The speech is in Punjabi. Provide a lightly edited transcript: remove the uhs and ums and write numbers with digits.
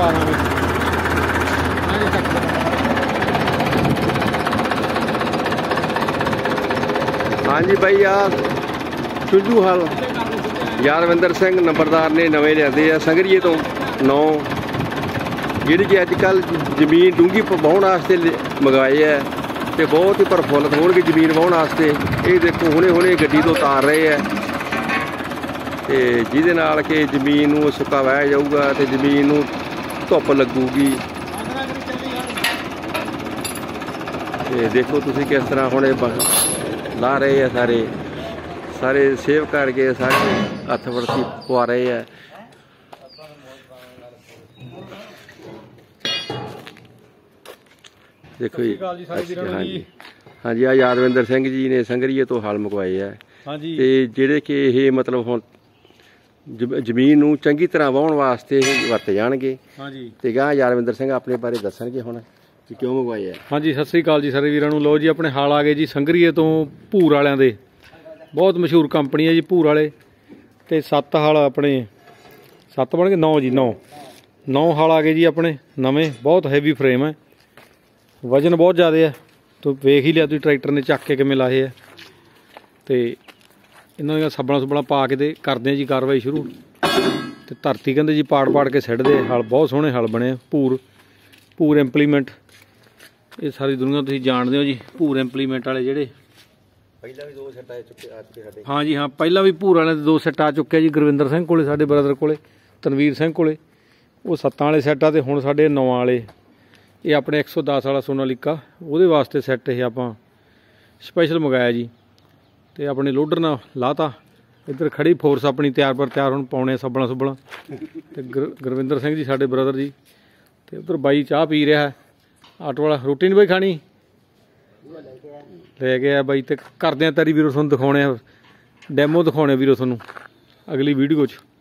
ਪਾ ਦਾਂਗੇ। ਹਾਂਜੀ ਬਾਈ ਆ ਚੁੱਜੂ ਹਲ ਯਾਦਵਿੰਦਰ ਸਿੰਘ ਨੰਬਰਦਾਰ ਨੇ ਨਵੇਂ ਲਿਆਂਦੇ ਆ ਸੰਗਰੀਏ ਤੋਂ 9, ਜਿਹੜੀ ਕਿ ਅੱਜ ਕੱਲ੍ਹ ਜ਼ਮੀਨ ਡੂੰਘੀ ਵਾਹੁਣ ਵਾਸਤੇ ਮੰਗਵਾਏ ਹੈ ਤੇ ਬਹੁਤ ਹੀ ਪ੍ਰਫੁੱਲਤ ਹੋਣਗੇ ਜ਼ਮੀਨ ਵਾਹੁਣ ਵਾਸਤੇ। ਇਹ ਦੇਖੋ ਹੁਣੇ ਹੁਣੇ ਗੱਡੀ ਤੋਂ ਉਤਾਰ ਰਹੇ ਹੈ ਤੇ ਜਿਹਦੇ ਨਾਲ ਕਿ ਜ਼ਮੀਨ ਨੂੰ ਸੁੱਕਾ ਵਹਿ ਜਾਊਗਾ ਤੇ ਜ਼ਮੀਨ ਨੂੰ ਧੁੱਪ ਲੱਗੂਗੀ। ਤੇ ਦੇਖੋ ਤੁਸੀਂ ਕਿਸ ਤਰ੍ਹਾਂ ਹੁਣ ਇਹ ਲਾ ਰਹੇ ਆ, ਸਾਰੇ ਸੇਵ ਕਰਕੇ ਸਾਰੇ ਹੱਥ ਵਰਤੀ ਪਵਾ ਰਹੇ ਆ। ਦੇਖੋ ਜੀ ਹਾਂਜੀ ਆ ਯਾਦਵਿੰਦਰ ਸਿੰਘ ਜੀ ਨੇ ਸੰਗਰੀਏ ਤੋਂ ਹਲ ਮੁਕਵਾਏ ਆ ਤੇ ਜਿਹੜੇ ਕਿ ਇਹ ਮਤਲਬ ਹੁਣ ਜ਼ਮੀਨ ਨੂੰ ਚੰਗੀ ਤਰ੍ਹਾਂ ਵਾਹੁਣ ਵਾਸਤੇ ਵਰਤੇ ਜਾਣਗੇ। ਤੇ ਗਾਂ ਯਾਦਵਿੰਦਰ ਸਿੰਘ ਆਪਣੇ ਬਾਰੇ ਦੱਸਣਗੇ ਹੁਣ ਕਿ ਕਿਉਂ ਮੰਗਵਾਏ ਆ। ਹਾਂਜੀ ਸਤਿ ਸ੍ਰੀ ਅਕਾਲ ਜੀ ਸਾਰੇ ਵੀਰਾਂ ਨੂੰ। ਲਓ ਜੀ ਆਪਣੇ ਹਲ ਆ ਗਏ ਜੀ ਸੰਗਰੀਏ ਤੋਂ ਭੂਰ ਵਾਲਿਆਂ ਦੇ, ਬਹੁਤ ਮਸ਼ਹੂਰ ਕੰਪਨੀ ਹੈ ਜੀ ਭੂਰ ਵਾਲੇ। ਤੇ 7 ਹਲ ਆਪਣੇ 7 ਬਣ ਗਏ 9 ਜੀ 9 ਹਲ ਆ ਗਏ ਜੀ ਆਪਣੇ ਨਵੇਂ। ਬਹੁਤ ਹੈਵੀ ਫਰੇਮ ਹੈ, ਵਜਨ ਬਹੁਤ ਜ਼ਿਆਦਾ ਹੈ। ਤੂੰ ਵੇਖ ਹੀ ਲਿਆ ਤੁਸੀਂ ਟਰੈਕਟਰ ਨੇ ਚੱਕ ਕੇ ਕਿਵੇਂ ਲਾਏ ਆ। ਤੇ ਇਹਨਾਂ ਦੀਆਂ ਸੱਬਲਾਂ ਪਾ ਕੇ ਤੇ ਕਰਦੇ ਆ ਜੀ ਕਾਰਵਾਈ ਸ਼ੁਰੂ। ਤੇ ਧਰਤੀ ਕਹਿੰਦੇ ਜੀ ਪਾੜ ਕੇ ਸਿੱਟਦੇ ਹਲ। ਬਹੁਤ ਸੋਹਣੇ ਹਲ ਬਣੇ ਭੂਰ ਇੰਪਲੀਮੈਂਟ। ਇਹ ਸਾਰੀ ਦੁਨੀਆ ਤੁਸੀਂ ਜਾਣਦੇ ਹੋ ਜੀ ਭੂਰ ਇੰਪਲੀਮੈਂਟ ਵਾਲੇ ਜਿਹੜੇ ਪਹਿਲਾਂ ਵੀ 2 ਸੈੱਟ ਆ ਚੁੱਕੇ ਸਾਡੇ। ਹਾਂ ਜੀ ਹਾਂ, ਪਹਿਲਾਂ ਵੀ ਭੂਰ ਵਾਲਿਆਂ ਦੇ 2 ਸੈੱਟ ਆ ਚੁੱਕੇ ਜੀ। ਗੁਰਵਿੰਦਰ ਸਿੰਘ ਕੋਲੇ, ਸਾਡੇ ਬ੍ਰਦਰ ਕੋਲੇ, ਤਨਵੀਰ ਸਿੰਘ ਕੋਲੇ ਉਹ 7 ਵਾਲੇ ਸੈੱਟ ਆ ਤੇ ਹੁਣ ਸਾਡੇ 9 ਵਾਲੇ। ਇਹ ਆਪਣੇ 110 ਵਾਲਾ ਸੋਨਾਲੀਕਾ, ਉਹਦੇ ਵਾਸਤੇ ਸੈੱਟ ਇਹ ਆਪਾਂ ਸਪੈਸ਼ਲ ਮੰਗਾਇਆ ਜੀ। ਤੇ ਆਪਣੇ ਲੋਡਰ ਨਾਲ ਲਾਤਾ। ਇੱਧਰ ਖੜੀ ਫੋਰਸ ਆਪਣੀ ਤਿਆਰ ਹੁਣ ਪਾਉਣੇ ਸੱਬਲਾਂ। ਤੇ ਗੁਰਵਿੰਦਰ ਸਿੰਘ ਜੀ ਸਾਡੇ ਬ੍ਰਦਰ ਜੀ। ਤੇ ਉੱਧਰ ਬਾਈ ਚਾਹ ਪੀ ਰਿਹਾ ਆਟੋ ਵਾਲਾ। ਰੋਟੀ ਨਹੀਂ ਬਾਈ ਖਾਣੀ? ਲੈ ਕੇ ਆਇਆ ਬਾਈ। ਤੇ ਕਰਦੇ ਆ ਤੇਰੀ ਵੀਰੋ ਤੁਹਾਨੂੰ ਦਿਖਾਉਣੇ ਆ, ਡੈਮੋ ਦਿਖਾਉਣੇ ਵੀਰੋ ਤੁਹਾਨੂੰ ਅਗਲੀ ਵੀਡੀਓ 'ਚ।